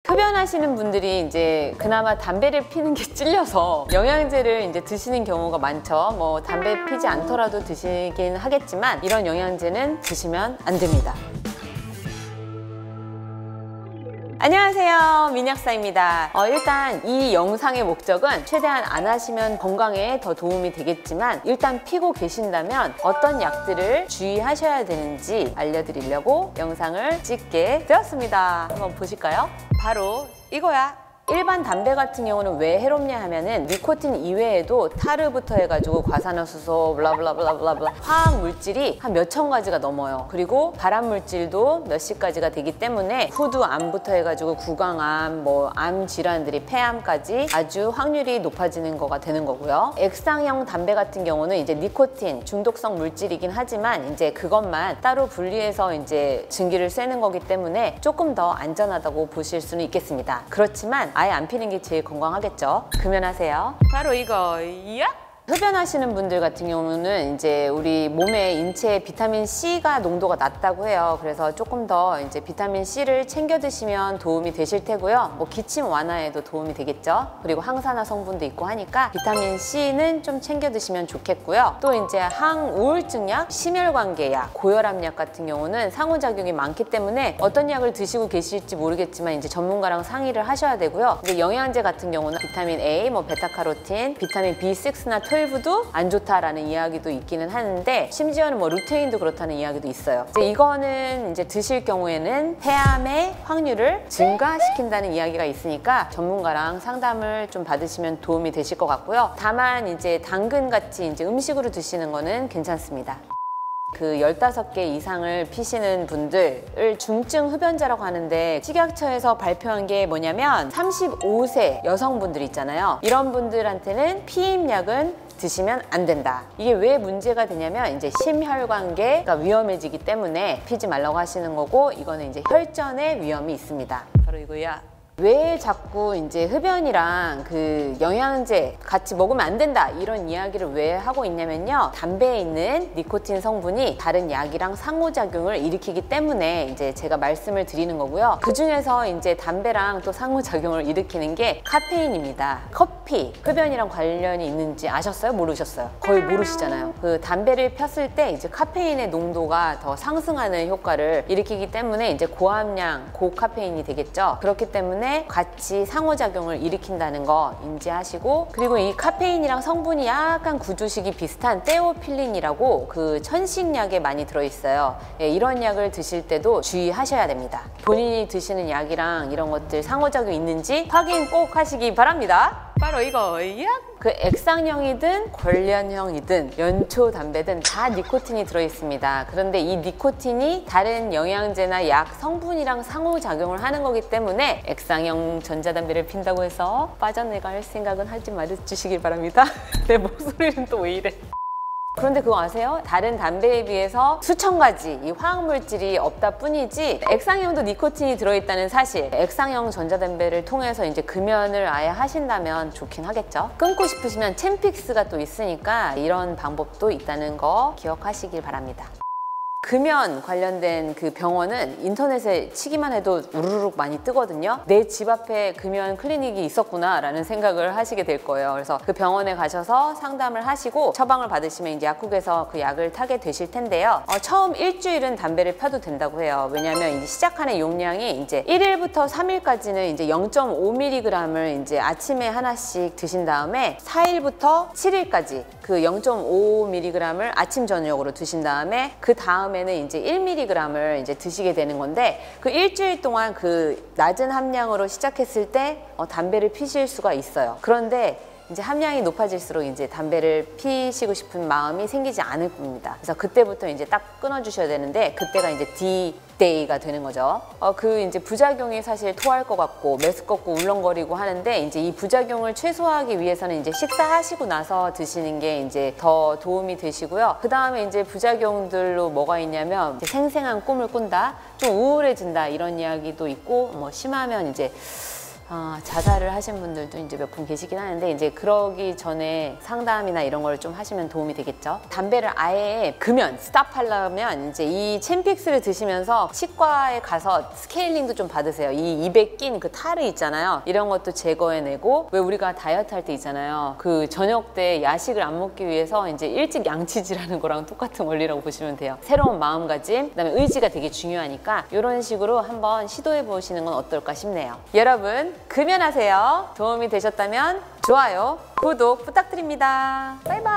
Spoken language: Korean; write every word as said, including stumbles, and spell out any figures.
흡연하시는 분들이 이제 그나마 담배를 피는 게 찔려서 영양제를 이제 드시는 경우가 많죠. 뭐 담배 피지 않더라도 드시긴 하겠지만 이런 영양제는 드시면 안 됩니다. 안녕하세요, 민약사입니다. 어, 일단 이 영상의 목적은 최대한 안 하시면 건강에 더 도움이 되겠지만 일단 피고 계신다면 어떤 약들을 주의하셔야 되는지 알려드리려고 영상을 찍게 되었습니다. 한번 보실까요? 바로 이거야. 일반 담배 같은 경우는 왜 해롭냐 하면은 니코틴 이외에도 타르부터 해가지고 과산화수소 블라블라블라블라 화학 물질이 한 몇천 가지가 넘어요. 그리고 발암 물질도 몇십 가지가 되기 때문에 후두암부터 해가지고 구강암, 뭐 암 질환들이 폐암까지 아주 확률이 높아지는 거가 되는 거고요. 액상형 담배 같은 경우는 이제 니코틴 중독성 물질이긴 하지만 이제 그것만 따로 분리해서 이제 증기를 쐬는 거기 때문에 조금 더 안전하다고 보실 수는 있겠습니다. 그렇지만 아예 안 피는 게 제일 건강하겠죠. 금연하세요. 바로 이거 야! 흡연하시는 분들 같은 경우는 이제 우리 몸의 인체에 비타민 C가 농도가 낮다고 해요. 그래서 조금 더 이제 비타민 C를 챙겨 드시면 도움이 되실 테고요. 뭐 기침 완화에도 도움이 되겠죠. 그리고 항산화 성분도 있고 하니까 비타민 C는 좀 챙겨 드시면 좋겠고요. 또 이제 항우울증약, 심혈관계약, 고혈압약 같은 경우는 상호작용이 많기 때문에 어떤 약을 드시고 계실지 모르겠지만 이제 전문가랑 상의를 하셔야 되고요. 이제 영양제 같은 경우는 비타민 A, 뭐 베타카로틴, 비타민 비 식스나 십이도 안 좋다라는 이야기도 있기는 하는데 심지어는 뭐 루테인도 그렇다는 이야기도 있어요. 이제 이거는 이제 드실 경우에는 폐암의 확률을 증가시킨다는 이야기가 있으니까 전문가랑 상담을 좀 받으시면 도움이 되실 것 같고요. 다만 이제 당근같이 이제 음식으로 드시는 거는 괜찮습니다. 그 열다섯 개 이상을 피시는 분들을 중증 흡연자라고 하는데 식약처에서 발표한 게 뭐냐면 삼십오 세 여성분들 있잖아요. 이런 분들한테는 피임약은 드시면 안 된다. 이게 왜 문제가 되냐면 이제 심혈관계가 위험해지기 때문에 피지 말라고 하시는 거고 이거는 이제 혈전의 위험이 있습니다. 바로 이거야. 왜 자꾸 이제 흡연이랑 그 영양제 같이 먹으면 안 된다 이런 이야기를 왜 하고 있냐면요. 담배에 있는 니코틴 성분이 다른 약이랑 상호작용을 일으키기 때문에 이제 제가 말씀을 드리는 거고요. 그 중에서 이제 담배랑 또 상호작용을 일으키는 게 카페인입니다. 커피, 흡연이랑 관련이 있는지 아셨어요? 모르셨어요? 거의 모르시잖아요. 그 담배를 폈을 때 이제 카페인의 농도가 더 상승하는 효과를 일으키기 때문에 이제 고함량, 고카페인이 되겠죠. 그렇기 때문에 같이 상호작용을 일으킨다는 거 인지하시고 그리고 이 카페인이랑 성분이 약간 구조식이 비슷한 테오필린이라고 그 천식약에 많이 들어있어요. 예, 이런 약을 드실 때도 주의하셔야 됩니다. 본인이 드시는 약이랑 이런 것들 상호작용이 있는지 확인 꼭 하시기 바랍니다. 바로 이거 약! 그 액상형이든 관련형이든 연초 담배든 다 니코틴이 들어있습니다. 그런데 이 니코틴이 다른 영양제나 약 성분이랑 상호작용을 하는 거기 때문에 액상형 전자담배를 핀다고 해서 빠져나갈 생각은 하지 말아주시길 바랍니다. 내 목소리는 또 왜 이래? 그런데 그거 아세요? 다른 담배에 비해서 수천 가지 이 화학물질이 없다 뿐이지 액상형도 니코틴이 들어있다는 사실. 액상형 전자담배를 통해서 이제 금연을 아예 하신다면 좋긴 하겠죠. 끊고 싶으시면 챔픽스가 또 있으니까 이런 방법도 있다는 거 기억하시길 바랍니다. 금연 관련된 그 병원은 인터넷에 치기만 해도 우르르 많이 뜨거든요. 내 집 앞에 금연 클리닉이 있었구나 라는 생각을 하시게 될 거예요. 그래서 그 병원에 가셔서 상담을 하시고 처방을 받으시면 이제 약국에서 그 약을 타게 되실 텐데요. 어, 처음 일주일은 담배를 펴도 된다고 해요. 왜냐하면 이제 시작하는 용량이 이제 일 일부터 삼 일까지는 이제 영 점 오 밀리그램을 이제 아침에 하나씩 드신 다음에 사 일부터 칠 일까지 그 영 점 오 밀리그램을 아침 저녁으로 드신 다음에 그 다음에는 이제 일 밀리그램을 이제 드시게 되는 건데 그 일주일 동안 그 낮은 함량으로 시작했을 때 어, 담배를 피실 수가 있어요. 그런데 이제 함량이 높아질수록 이제 담배를 피시고 싶은 마음이 생기지 않을 겁니다. 그래서 그때부터 이제 딱 끊어주셔야 되는데 그때가 이제 D-Day가 되는 거죠. 어, 그 이제 부작용이 사실 토할 것 같고 메스껍고 울렁거리고 하는데 이제 이 부작용을 최소화하기 위해서는 이제 식사하시고 나서 드시는 게 이제 더 도움이 되시고요. 그 다음에 이제 부작용들로 뭐가 있냐면 이제 생생한 꿈을 꾼다, 좀 우울해진다 이런 이야기도 있고 뭐 심하면 이제 어, 자살을 하신 분들도 이제 몇 분 계시긴 하는데 이제 그러기 전에 상담이나 이런 걸 좀 하시면 도움이 되겠죠. 담배를 아예 금연, 스탑하려면 이제 이 챈픽스를 드시면서 치과에 가서 스케일링도 좀 받으세요. 이 입에 낀 그 탈이 있잖아요. 이런 것도 제거해내고, 왜 우리가 다이어트 할 때 있잖아요. 그 저녁 때 야식을 안 먹기 위해서 이제 일찍 양치질하는 거랑 똑같은 원리라고 보시면 돼요. 새로운 마음가짐, 그다음에 의지가 되게 중요하니까 이런 식으로 한번 시도해 보시는 건 어떨까 싶네요. 여러분, 금연하세요. 도움이 되셨다면 좋아요, 구독 부탁드립니다. 바이바이.